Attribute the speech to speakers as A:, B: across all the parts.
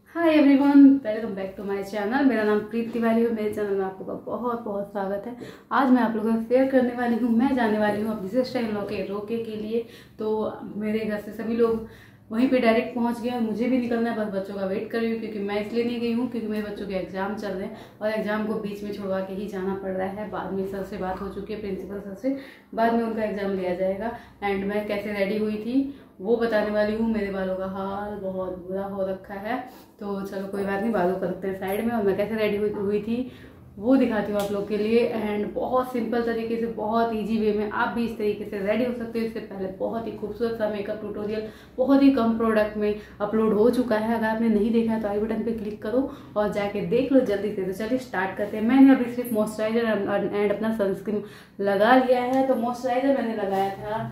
A: Hi everyone, welcome back to my channel. मेरा नाम प्रीत तिवारी है। मेरे चैनल में आपका बहुत बहुत स्वागत है। आज मैं आप लोगों से शेयर करने वाली हूँ, मैं जाने वाली हूँ अपनी सिस्टर इन लॉ के रोके के लिए। तो मेरे घर से सभी लोग वहीं पे डायरेक्ट पहुंच गए और मुझे भी निकलना है, बस बच्चों का वेट कर रही हूँ। क्योंकि मैं इसलिए नहीं गई हूँ क्योंकि मेरे बच्चों के एग्जाम चल रहे हैं और एग्जाम को बीच में छुड़वा के ही जाना पड़ रहा है। बाद में सर से बात हो चुकी है, प्रिंसिपल सर से, बाद में उनका एग्जाम लिया जाएगा। एंड मैं कैसे रेडी हुई थी वो बताने वाली हूँ। मेरे बालों का हाल बहुत बुरा हो रखा है, तो चलो कोई बात नहीं, बालों करते हैं साइड में। और मैं कैसे रेडी हुई थी वो दिखाती हूँ आप लोग के लिए। एंड बहुत सिंपल तरीके से, बहुत इजी वे में आप भी इस तरीके से रेडी हो सकते हो। इससे पहले बहुत ही खूबसूरत सा मेकअप ट्यूटोरियल बहुत ही कम प्रोडक्ट में अपलोड हो चुका है। अगर आपने नहीं देखा है तो आई बटन पे क्लिक करो और जाके देख लो जल्दी से। तो चलिए स्टार्ट करते हैं। मैंने अभी सिर्फ मॉइस्चराइजर एंड अपना सनस्क्रीन लगा लिया है। तो मॉइस्चराइजर मैंने लगाया था,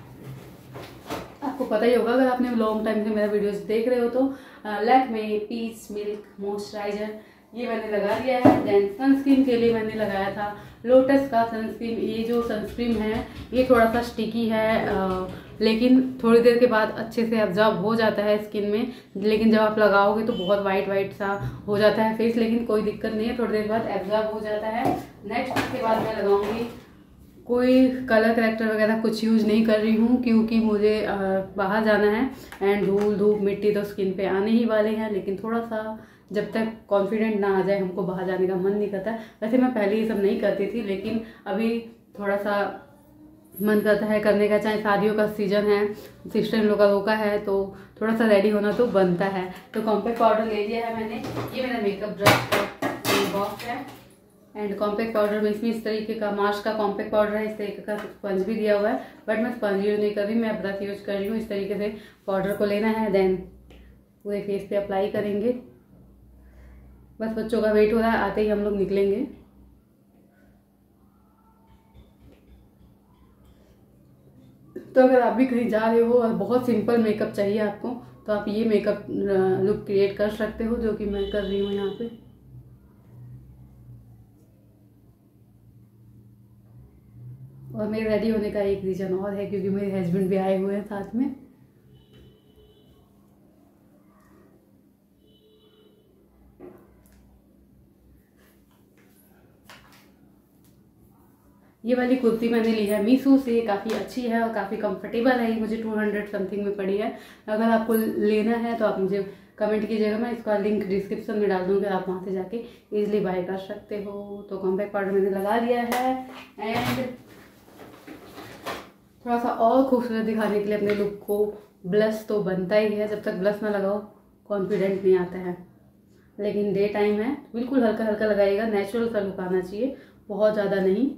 A: आपको पता ही होगा अगर आपने लॉन्ग टाइम से मेरा वीडियोस देख रहे हो तो लैक्मे पीच मिल्क मॉइस्चराइजर ये मैंने लगा लिया है। देन सनस्क्रीन के लिए मैंने लगाया था लोटस का सनस्क्रीन। ये जो सनस्क्रीन है ये थोड़ा सा स्टिकी है, लेकिन थोड़ी देर के बाद अच्छे से एब्जॉर्ब हो जाता है स्किन में। लेकिन जब आप लगाओगे तो बहुत वाइट सा हो जाता है फेस, लेकिन कोई दिक्कत नहीं है, थोड़ी देर बाद एब्जॉर्ब हो जाता है। नेक्स्ट इसके बाद मैं लगाऊंगी, कोई कलर करेक्टर वगैरह कुछ यूज नहीं कर रही हूँ क्योंकि मुझे बाहर जाना है एंड धूल धूप मिट्टी तो स्किन पे आने ही वाले हैं। लेकिन थोड़ा सा जब तक कॉन्फिडेंट ना आ जाए हमको बाहर जाने का मन नहीं करता। वैसे मैं पहले ये सब नहीं करती थी, लेकिन अभी थोड़ा सा मन करता है करने का। चाहे शादियों का सीजन है, सिस्टर इन लॉ का रोका है, तो थोड़ा सा रेडी होना तो बनता है। तो कॉम्पैक्ट पाउडर ले लिया है मैंने। ये मेरा मेकअप ब्रश का बॉक्स है एंड कॉम्पैक्ट पाउडर में इसमें इस तरीके का मार्स का कॉम्पैक्ट पाउडर है। इस तरीके का स्पंज भी दिया हुआ है, बट मैं स्पंज यूज नहीं कर रही, मैं ब्रश यूज कर रही हूँ। इस तरीके से पाउडर को लेना है, देन पूरे फेस पे अप्लाई करेंगे। बस बच्चों का वेट हो रहा है, आते ही हम लोग निकलेंगे। तो अगर आप भी कहीं जा रहे हो और बहुत सिंपल मेकअप चाहिए आपको तो आप ये मेकअप लुक क्रिएट कर सकते हो, जो कि मैं कर रही हूँ यहाँ पे। और मेरे रेडी होने का एक रीज़न और है, क्योंकि मेरे हस्बैंड भी आए हुए हैं साथ में। ये वाली कुर्ती मैंने ली है मीशो से, काफ़ी अच्छी है और काफ़ी कंफर्टेबल है। ये मुझे 200 समथिंग में पड़ी है। अगर आपको लेना है तो आप मुझे कमेंट कीजिएगा, मैं इसका लिंक डिस्क्रिप्शन में डाल दूँगी, आप वहाँ से जाके इजीली बाय कर सकते हो। तो कॉम्पैक्ट पाउडर मैंने लगा लिया है एंड थोड़ा सा और खूबसूरत दिखाने के लिए अपने लुक को ब्लश तो बनता ही है। जब तक ब्लश ना लगाओ कॉन्फिडेंट नहीं आता है। लेकिन डे टाइम है, बिल्कुल हल्का हल्का लगाइएगा, नेचुरल सा लुक आना चाहिए, बहुत ज़्यादा नहीं।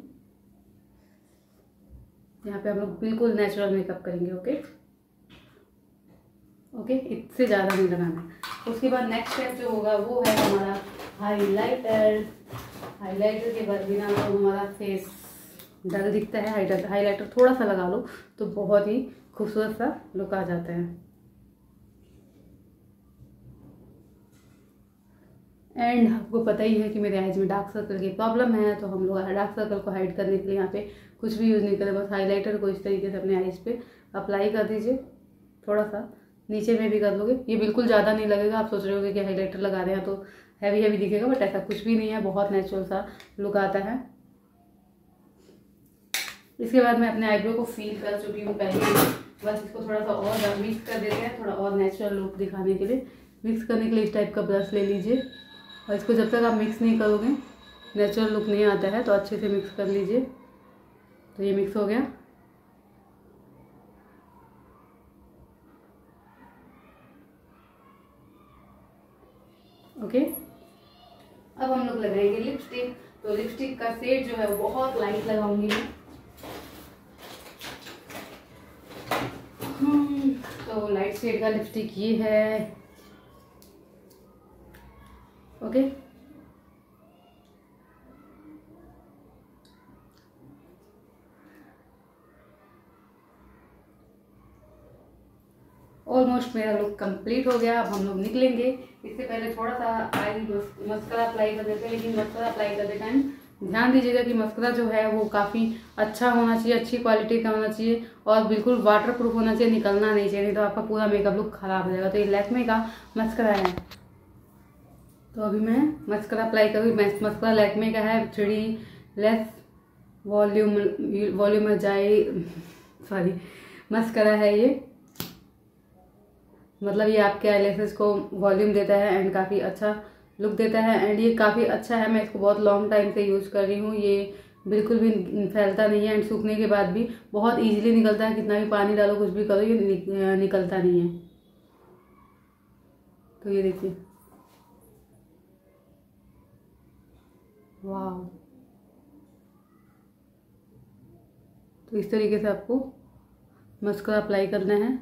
A: यहाँ पे हम लोग बिल्कुल नेचुरल मेकअप करेंगे। ओके, इससे ज़्यादा नहीं लगाना। उसके बाद नेक्स्ट स्टेप जो होगा वो है हमारा हाइलाइटर। हाइलाइटर के बाद बिना तो हमारा फेस डल दिखता है। हाइलाइटर थोड़ा सा लगा लो तो बहुत ही खूबसूरत सा लुक आ जाता है। एंड आपको पता ही है कि मेरे आईज में डार्क सर्कल की प्रॉब्लम है, तो हम लोग डार्क सर्कल को हाइड करने के लिए यहाँ पे कुछ भी यूज़ नहीं करें। बस हाइलाइटर को इस तरीके से अपने आईज पे अप्लाई कर दीजिए, थोड़ा सा नीचे में भी कर दोगे। ये बिल्कुल ज़्यादा नहीं लगेगा। आप सोच रहे होगे कि हाइलाइटर लगा रहे हैं तो हैवी हैवी दिखेगा, बट ऐसा कुछ भी नहीं है, बहुत नेचुरल सा लुक आता है। इसके बाद मैं अपने आईब्रो को फील कर चुकी हूँ पहले, बस इसको थोड़ा सा और मिक्स कर देते हैं, थोड़ा और नेचुरल लुक दिखाने के लिए। मिक्स करने के लिए इस टाइप का ब्रश ले लीजिए और इसको जब तक आप मिक्स नहीं करोगे नेचुरल लुक नहीं आता है, तो अच्छे से मिक्स कर लीजिए। तो ये मिक्स हो गया। ओके, अब हम लोग लगाएंगे लिपस्टिक। तो लिपस्टिक का शेड जो है वो बहुत लाइट लगाऊंगी मैं। तो लाइट शेड का लिपस्टिक ये है। ओके, ऑलमोस्ट मेरा लुक कंप्लीट हो गया। अब हम लोग निकलेंगे। इससे पहले थोड़ा सा आई मस्करा अप्लाई कर देते हैं, लेकिन मस्करा अप्लाई करते टाइम ध्यान दीजिएगा कि मस्करा जो है वो काफ़ी अच्छा होना चाहिए, अच्छी क्वालिटी का होना चाहिए और बिल्कुल वाटर प्रूफ होना चाहिए, निकलना नहीं चाहिए, नहीं तो आपका पूरा मेकअप लुक खराब हो जाएगा। तो ये लैक्मे का मस्करा है, तो अभी मैं मस्करा अप्लाई करूँगी। मस्करा लैक्मे का है 3D लेस सॉरी मस्करा है ये। मतलब ये आपके आईलैशेस को वॉल्यूम देता है एंड काफ़ी अच्छा लुक देता है एंड ये काफ़ी अच्छा है। मैं इसको बहुत लॉन्ग टाइम से यूज़ कर रही हूँ। ये बिल्कुल भी फैलता नहीं है एंड सूखने के बाद भी बहुत इजीली निकलता है। कितना भी पानी डालो कुछ भी करो ये निकलता नहीं है। तो ये देखिए, वाह। तो इस तरीके से आपको मस्करा अप्लाई करना है।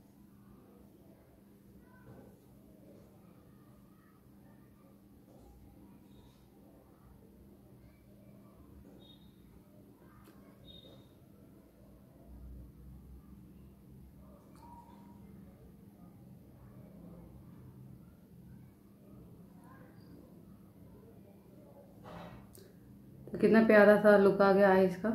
A: तो कितना प्यारा सा लुक आ गया है इसका।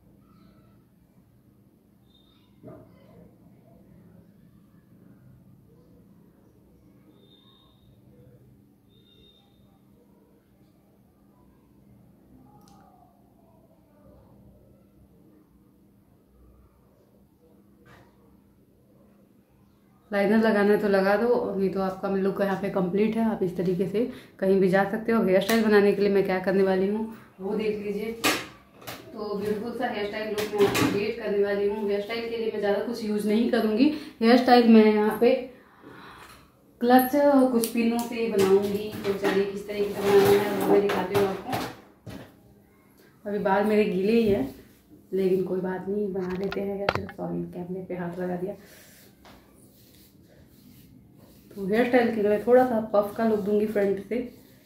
A: लाइनर लगाना है तो लगा दो, नहीं तो आपका लुक यहाँ पे कंप्लीट है। आप इस तरीके से कहीं भी जा सकते हो। हेयर स्टाइल बनाने के लिए मैं क्या करने वाली हूँ वो देख लीजिए। तो ब्यूटीफुल सा हेयर स्टाइल लुक मैं क्रिएट करने वाली हूँ। हेयर स्टाइल के लिए मैं ज़्यादा कुछ यूज़ नहीं करूँगी। हेयर स्टाइल मैं यहाँ पे क्लच और कुछ पिनों से बनाऊँगी। तो चलिए किस तरीके से बनाना है वो मैं दिखाती हूँ आपको। अभी बाल मेरे गीले ही हैं लेकिन कोई बात नहीं, बना लेते हैं। या फिर सॉरी कैमरे पे हाथ लगा दिया। तो हेयर स्टाइल के लिए मैं थोड़ा सा पफ का लुक दूंगी फ्रंट से।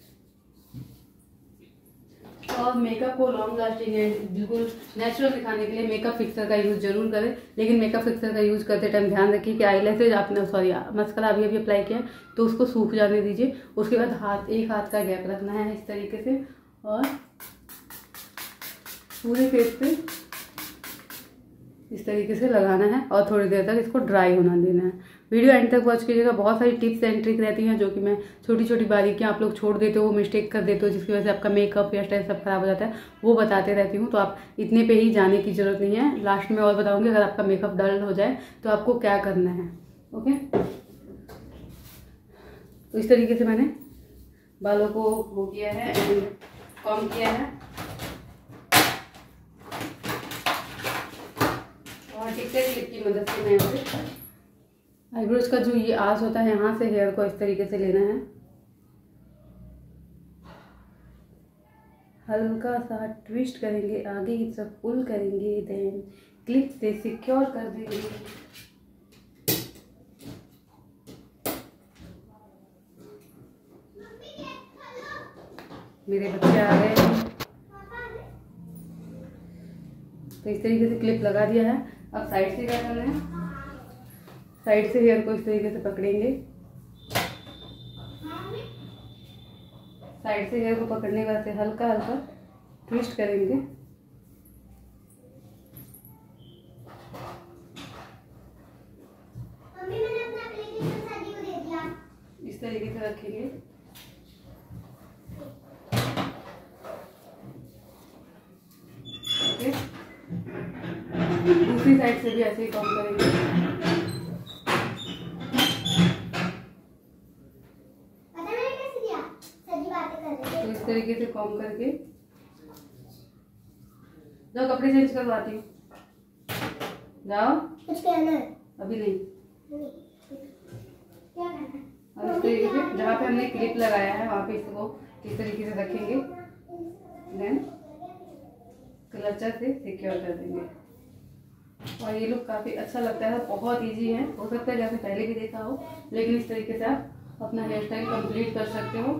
A: और मेकअप को लॉन्ग लास्टिंग एंड बिल्कुल नेचुरल दिखाने के लिए मेकअप फिक्सर का यूज़ जरूर करें। लेकिन मेकअप फिक्सर का यूज़ करते टाइम ध्यान रखिए कि आईलैशेज आपने मस्करा अभी अप्लाई किया है तो उसको सूख जाने दीजिए। उसके बाद एक हाथ का गैप रखना है इस तरीके से और पूरे फेस पे इस तरीके से लगाना है और थोड़ी देर तक इसको ड्राई होना देना है। वीडियो एंड तक वॉच कीजिएगा। बहुत सारी टिप्स एंड ट्रिक रहती हैं जो कि मैं छोटी छोटी बारीकियां आप लोग छोड़ देते हो, मिस्टेक कर देते हो, जिसकी वजह से आपका मेकअप हेयर स्टाइल सब खराब हो जाता है, वो बताते रहती हूँ। तो आप इतने पे ही जाने की जरूरत नहीं है। लास्ट में और बताऊँगी अगर आपका मेकअप डल हो जाए तो आपको क्या करना है। ओके, तो इस तरीके से मैंने बालों को वो किया है एंड कॉम किया है और टिकटेड क्लिप की मदद से मैं आईब्रोज का जो ये आंच होता है यहाँ से हेयर को इस तरीके से लेना है। हल्का सा ट्विस्ट करेंगे, आगे की तरफ पुल करेंगे, देन क्लिप से सिक्योर कर देंगे। मेरे बच्चे आ गए हैं। तो इस तरीके से क्लिप लगा दिया है। अब साइड से क्या करना है, साइड से हेयर को इस तरीके से पकड़ेंगे। साइड से हेयर को पकड़ने के बाद हल्का हल्का ट्विस्ट करेंगे। इस तरीके से रखेंगे। ओके, दूसरी साइड से भी ऐसे ही कॉम करेंगे। तो इस तरीके से कॉम करके जाओ, कपड़े चेंज करवाती हूँ, जाओ।
B: कुछ कहना है?
A: अभी नहीं।
B: क्या कहना है?
A: और इस तरीके से जहाँ पे हमने क्लिप लगाया है वहाँ पे इसको इस तरीके से रखेंगे, देन क्लचर से सिक्योर कर देंगे। और ये लुक काफ़ी अच्छा लगता है, बहुत इजी है। हो सकता है जैसे पहले भी देखा हो, लेकिन इस तरीके से आप अपना हेयर स्टाइल कंप्लीट कर सकते हो।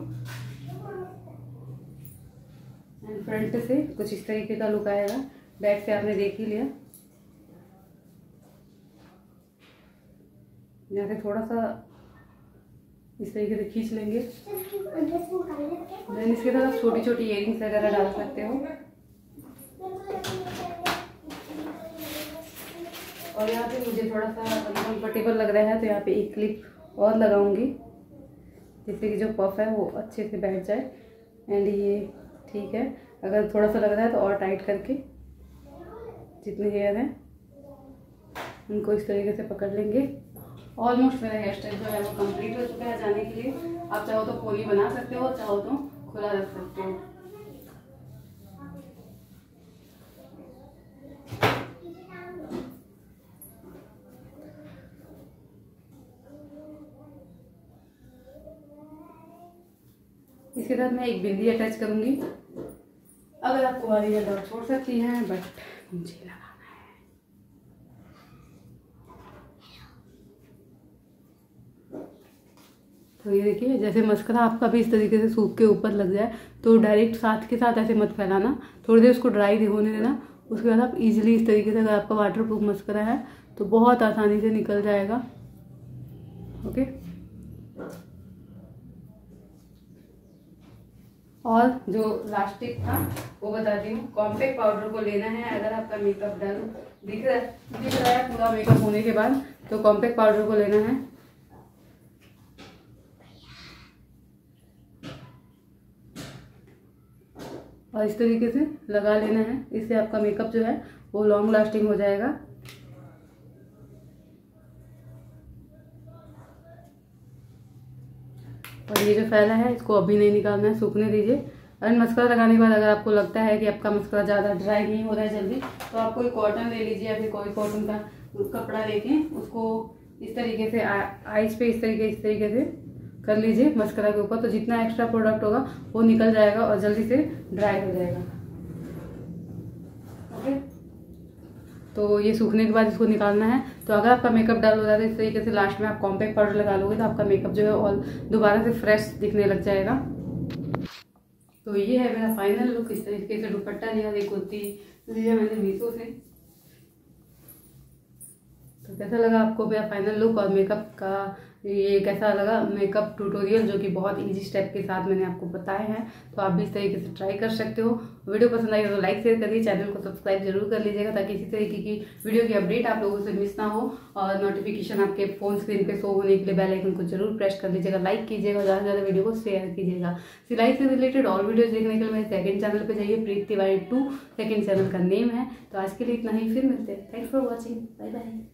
A: एंड फ्रंट से कुछ इस तरीके का लुक आएगा। बैक से आपने देख ही लिया। यहाँ से थोड़ा सा इस तरीके से खींच लेंगे। देन इसके साथ आप छोटी छोटी इयरिंग्स वगैरह डाल सकते हो। और यहाँ पे मुझे थोड़ा सा अनकम्फर्टेबल लग रहा है तो यहाँ पे एक क्लिप और लगाऊंगी जिससे कि जो पफ है वो अच्छे से बैठ जाए। एंड ये ठीक है, अगर थोड़ा सा लग रहा है तो और टाइट करके जितने हेयर हैं उनको इस तरीके से पकड़ लेंगे। ऑलमोस्ट मेरा हेयर स्टाइल जो है वो कंप्लीट हो चुका है जाने के लिए। आप चाहो तो पोनी बना सकते हो, चाहो तो खुला रख सकते हो। इसके साथ मैं एक बिंदी अटैच करूंगी। अगर आपको वाली है डॉट छोड़ सकती हैं, बट मुझे लगाना है। तो ये देखिए, जैसे मस्करा आपका भी इस तरीके से सूप के ऊपर लग जाए तो डायरेक्ट साथ के साथ ऐसे मत फैलाना, थोड़ी देर उसको ड्राई होने देना। उसके बाद आप इजीली इस तरीके से, अगर आपका वाटर प्रूफ मस्करा है तो बहुत आसानी से निकल जाएगा। ओके, और जो लास्ट टिप था वो बताती हूँ। कॉम्पैक्ट पाउडर को लेना है। अगर आपका मेकअप डन दिख रहा है पूरा मेकअप होने के बाद, तो कॉम्पैक्ट पाउडर को लेना है और इस तरीके से लगा लेना है। इससे आपका मेकअप जो है वो लॉन्ग लास्टिंग हो जाएगा। और ये जो फैला है इसको अभी नहीं निकालना है, सूखने दीजिए। और मस्करा लगाने के बाद अगर आपको लगता है कि आपका मस्करा ज़्यादा ड्राई नहीं हो रहा है जल्दी, तो आप कोई कॉटन ले लीजिए या फिर कोई कॉटन का कपड़ा लेके उसको इस तरीके से आईज पे इस तरीके से कर लीजिए मस्करा के ऊपर। तो जितना एक्स्ट्रा प्रोडक्ट होगा वो निकल जाएगा और जल्दी से ड्राई हो जाएगा। ओके, तो ये सूखने के बाद इसको निकालना है। तो अगर आपका मेकअप डल हो जाता है इस तरीके से लास्ट में आप कॉम्पैक्ट पाउडर लगा लोगे तो आपका मेकअप जो है और दोबारा से फ्रेश दिखने लग जाएगा। तो ये है मेरा फाइनल लुक। इस तरीके से दुपट्टा लिया, एक कुर्ती लिया मैंने मीशो से। तो कैसा लगा आपको मेरा फाइनल लुक और मेकअप का ये कैसा लगा मेकअप ट्यूटोरियल, जो कि बहुत इजी स्टेप के साथ मैंने आपको बताए हैं। तो आप भी इस तरीके से ट्राई कर सकते हो। वीडियो पसंद आई तो लाइक शेयर करिए, चैनल को सब्सक्राइब जरूर कर लीजिएगा ताकि इसी तरीके की वीडियो की अपडेट आप लोगों से मिस ना हो। और नोटिफिकेशन आपके फोन स्क्रीन पे शो होने के लिए बेल आइकन को जरूर प्रेस कर लीजिएगा, लाइक कीजिएगा और ज़्यादा से ज़्यादा वीडियो को शेयर कीजिएगा। सिलाई से रिलेटेड और वीडियोज देखने के लिए मेरे सेकंड चैनल पर जाइए, प्रीति तिवारी 2 सेकंड चैनल का नेम है। तो आज के लिए इतना ही, फिर मिलते हैं। Thanks for watching, bye bye.